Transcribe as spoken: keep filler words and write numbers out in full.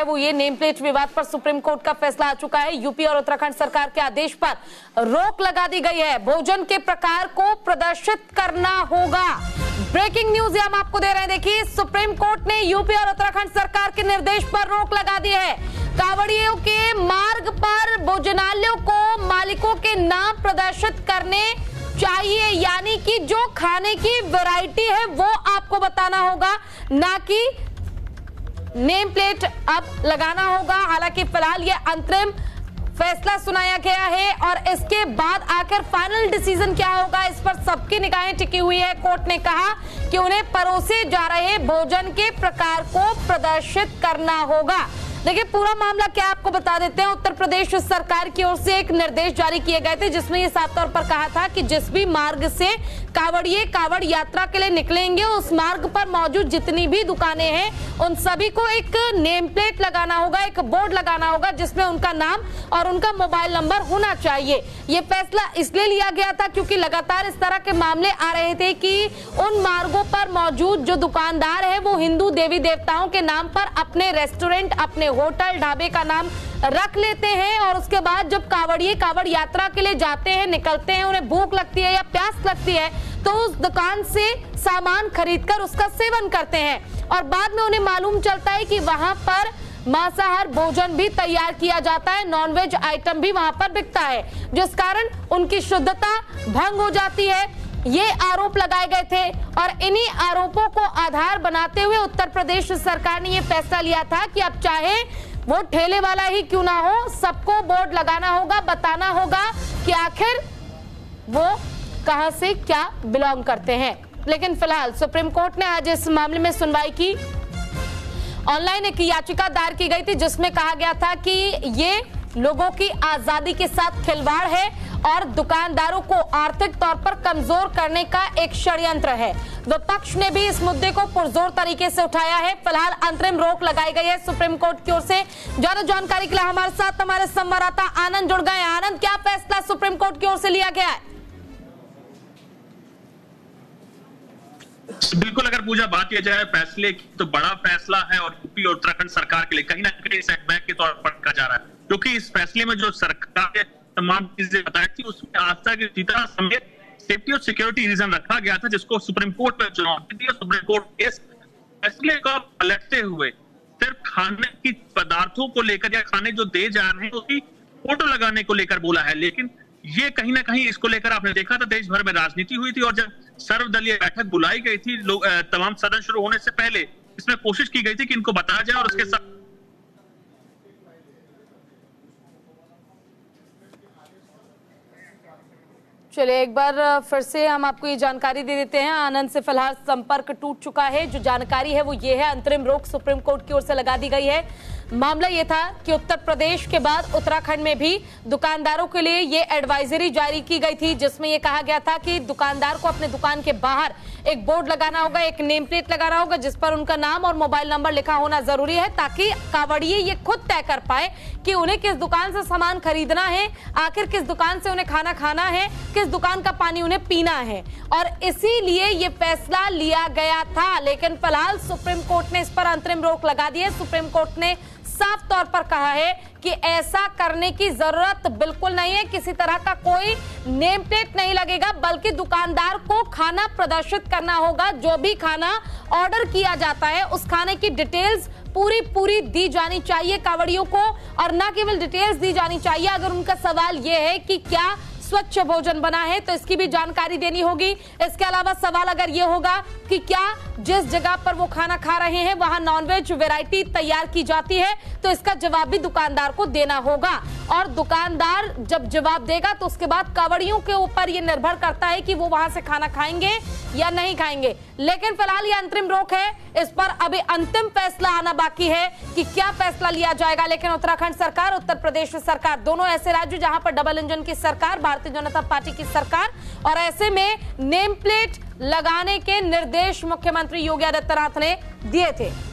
है वो ये, नेम प्लेट विवाद पर सुप्रीम कोर्ट का फैसला आ चुका है। यूपी और उत्तराखंड सरकार के आदेश पर रोक लगा दी गई है। भोजन के प्रकार को प्रदर्शित करना होगा। ब्रेकिंग न्यूज हम आपको दे रहे हैं। देखिए, सुप्रीम कोर्ट ने यूपी और उत्तराखंड सरकार के निर्देश पर रोक लगा दी है। कांवड़ियों के मार्ग पर भोजनालयों को मालिकों के नाम प्रदर्शित करने चाहिए, यानी कि जो खाने की वैरायटी है वो आपको बताना होगा, ना कि नेम प्लेट अब लगाना होगा। हालांकि फिलहाल ये अंतरिम फैसला सुनाया गया है और इसके बाद आखिर फाइनल डिसीजन क्या होगा, इस पर सबकी निगाहें टिकी हुई है। कोर्ट ने कहा कि उन्हें परोसे जा रहे भोजन के प्रकार को प्रदर्शित करना होगा। देखिए, पूरा मामला क्या आपको बता देते हैं। उत्तर प्रदेश सरकार की ओर से एक निर्देश जारी किए गए थे जिसमें ये साफ तौर पर कहा था कि जिस भी मार्ग से कांवड़िए कांवड़ यात्रा के लिए निकलेंगे उस मार्ग पर मौजूद जितनी भी दुकानें हैं उन सभी को एक नेम प्लेट लगाना होगा, एक बोर्ड लगाना होगा जिसमें उनका नाम और उनका मोबाइल नंबर होना चाहिए। ये फैसला इसलिए लिया गया था क्योंकि लगातार इस तरह के मामले आ रहे थे कि उन मार्गों पर मौजूद जो दुकानदार है वो हिंदू देवी देवताओं के नाम पर अपने रेस्टोरेंट, अपने होटल, ढाबे का नाम रख लेते हैं और उसके बाद जब कांवड़िए कांवड़ यात्रा के लिए जाते हैं, निकलते हैं, उन्हें भूख लगती है या प्यास लगती है तो उस दुकान से सामान खरीदकर उसका सेवन करते हैं और बाद में उन्हें मालूम चलता है कि वहां पर मांसाहार भोजन भी तैयार किया जाता है, नॉनवेज आइटम भी वहां पर बिकता है, जिस कारण उनकी शुद्धता भंग हो जाती है। ये आरोप लगाए गए थे और इन्हीं आरोपों को आधार बनाते हुए उत्तर प्रदेश सरकार ने यह फैसला लिया था कि अब चाहे वो ठेले वाला ही क्यों ना हो, सबको बोर्ड लगाना होगा, बताना होगा कि आखिर वो कहां से क्या बिलोंग करते हैं। लेकिन फिलहाल सुप्रीम कोर्ट ने आज इस मामले में सुनवाई की। ऑनलाइन एक याचिका दायर की गई थी जिसमें कहा गया था कि ये लोगों की आजादी के साथ खिलवाड़ है और दुकानदारों को आर्थिक तौर पर कमजोर करने का एक षड्यंत्र है। विपक्ष ने भी इस मुद्दे को पुरजोर तरीके से उठाया है। फिलहाल अंतरिम रोक लगाई गई है सुप्रीम कोर्ट की ओर से। ज्यादा जानकारी के लिए हमारे साथ हमारे संवाददाता आनंद जुड़ गए। आनंद, क्या फैसला सुप्रीम कोर्ट की ओर से लिया गया है? बिल्कुल, अगर पूजा बात किया जाए फैसले की तो बड़ा फैसला है और यूपी और उत्तराखंड सरकार के लिए कहीं ना कहीं सेटबैक के तौर पर रखा जा रहा है, क्योंकि इस फैसले में जो सरकार ने तमाम चीजें बताई थी उसमें आस्था की जितना समेत सेफ्टी और सिक्योरिटी रीजन रखा गया था जिसको सुप्रीम कोर्ट में चुनौती दी और सुप्रीम कोर्ट इस फैसले को पलटते हुए सिर्फ खाने की पदार्थों को लेकर या खाने जो दे जा रहे हैं उसकी फोटो लगाने को लेकर बोला है। लेकिन ये कहीं ना कहीं इसको लेकर आपने देखा था देश भर में राजनीति हुई थी और जब सर्वदलीय बैठक बुलाई गई थी लोग तमाम सदन शुरू होने से पहले इसमें कोशिश की गई थी कि इनको बताया जाए और उसके साथ चलिए एक बार फिर से हम आपको ये जानकारी दे देते हैं। आनंद से फिलहाल संपर्क टूट चुका है। जो जानकारी है वो ये है, अंतरिम रोक सुप्रीम कोर्ट की ओर से लगा दी गई है। मामला ये था कि उत्तर प्रदेश के बाद उत्तराखंड में भी दुकानदारों के लिए ये एडवाइजरी जारी की गई थी जिसमें ये कहा गया था कि दुकानदार को अपने दुकान के बाहर एक बोर्ड लगाना होगा, एक नेम प्लेट लगाना होगा जिस पर उनका नाम और मोबाइल नंबर लिखा होना जरूरी है ताकि कांवड़िए ये खुद तय कर पाए कि उन्हें किस दुकान से सामान खरीदना है, आखिर किस दुकान से उन्हें खाना खाना है, किस दुकान का पानी उन्हें पीना है और इसीलिए ये फैसला लिया गया था। लेकिन फिलहाल सुप्रीम कोर्ट ने इस पर अंतरिम रोक लगा दी है। सुप्रीम कोर्ट ने साफ तौर पर कहा है कि ऐसा करने की जरूरत बिल्कुल नहीं है, किसी तरह का कोई नेम प्लेट नहीं लगेगा बल्कि दुकानदार को खाना प्रदर्शित करना होगा। जो भी खाना ऑर्डर किया जाता है उस खाने की डिटेल्स पूरी पूरी दी जानी चाहिए कांवड़ियों को और न केवल डिटेल्स दी जानी चाहिए। अगर उनका सवाल यह है कि क्या स्वच्छ भोजन बना है तो इसकी भी जानकारी देनी होगी। इसके अलावा सवाल अगर ये होगा कि क्या जिस जगह पर वो खाना खा रहे हैं वहां नॉनवेज वैरायटी तैयार की जाती है तो इसका जवाब भी दुकानदार को देना होगा और दुकानदार जब जवाब देगा तो उसके बाद कांवड़ियों के ऊपर ये निर्भर करता है कि वो वहां से खाना खाएंगे या नहीं खाएंगे। लेकिन फिलहाल ये अंतरिम रोक है, इस पर अभी अंतिम फैसला आना बाकी है कि क्या फैसला लिया जाएगा। लेकिन उत्तराखंड सरकार, उत्तर प्रदेश सरकार, दोनों ऐसे राज्य जहां पर डबल इंजन की सरकार, भारतीय जनता पार्टी की सरकार और ऐसे में नेम प्लेट लगाने के निर्देश मुख्यमंत्री योगी आदित्यनाथ ने दिए थे।